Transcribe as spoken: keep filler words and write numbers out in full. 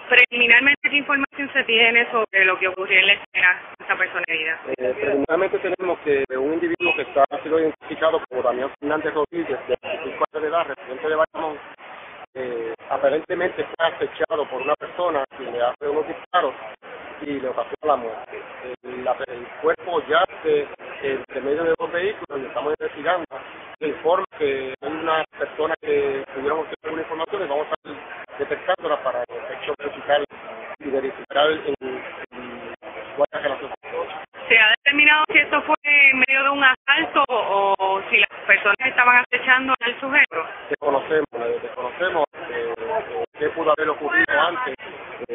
Preliminarmente, ¿qué información se tiene sobre lo que ocurrió en la escena de esta persona herida? Eh, preliminarmente tenemos que un individuo que está ha sido identificado como Damián Fernández Rodríguez, de veinticinco años de edad, residente de Bayamón, eh, aparentemente fue acechado por una persona que le hace unos disparos y le ocasiona la muerte. El, la, el cuerpo yace entre medio de dos vehículos y estamos investigando. Se informa que hay una persona que pudieron obtener alguna información y vamos a ir detectándola para el efecto musical y verificar en, en cuál es la relación. ¿Se ha determinado si esto fue en medio de un asalto o, o si las personas estaban acechando al sujeto? Desconocemos, desconocemos eh, eh, qué pudo haber ocurrido antes.